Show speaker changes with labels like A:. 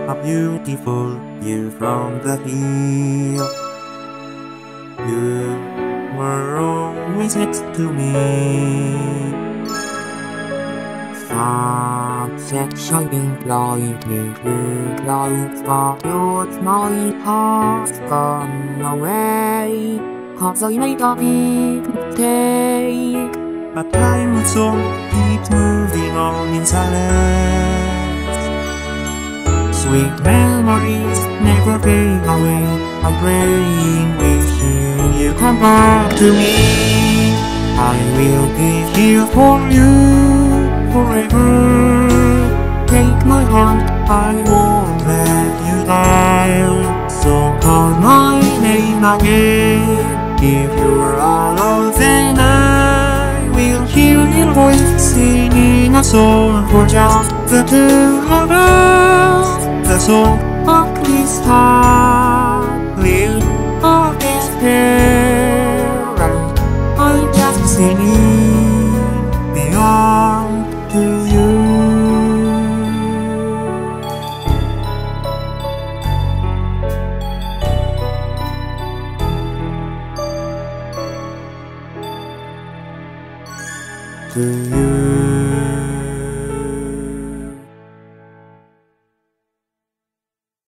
A: a beautiful view from the hill. You were always next to me. Sunset shining brightly through clouds, but my heart's gone away. 'Cause I made a big mistake. But time moves on, keeps moving on in silence. Sweet memories never fade away. I'm praying, wishing you come back to me. I will be here for you forever. Take my hand, I won't let you down. So call my name again. If you're alone, then I will hear your voice singing a song for just the two of us. The song of this heart, live of this parent. I'm just singing beyond to you. To you.